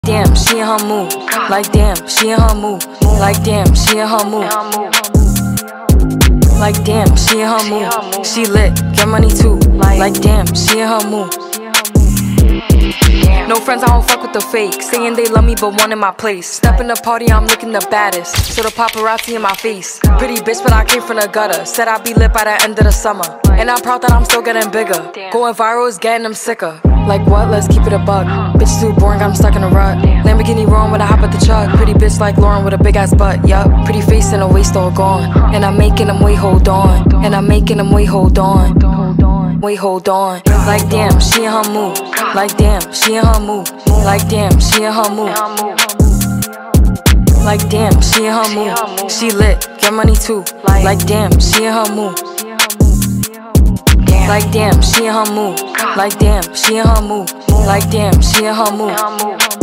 Damn, she in her mood. Like damn, she in her mood. Like damn, she in her mood. Like damn, she in her mood. She lit, get money too. Like damn, she in her mood. No friends, I don't fuck with the fake. Saying they love me but one in my place. Step in the party, I'm looking the baddest. So the paparazzi in my face. Pretty bitch but I came from the gutter. Said I'd be lit by the end of the summer. And I'm proud that I'm still getting bigger. Going viral is getting them sicker. Like what? Let's keep it a buck. Bitch too boring, I'm stuck in a rut. Lamborghini roaring when I hop at the truck. Pretty bitch like Lauren with a big ass butt. Yup, pretty face and a waist all gone. And I'm making them wait, hold on. And I'm making them wait, hold on. Wait, hold on. Like damn, she in her mood. Like damn, she in her mood. Like damn, she in her mood. Like damn, she in her mood. She lit, get money too. Like damn, she in her mood. Like damn, she in her mood. Like damn, she in her mood. Like damn, she in her mood.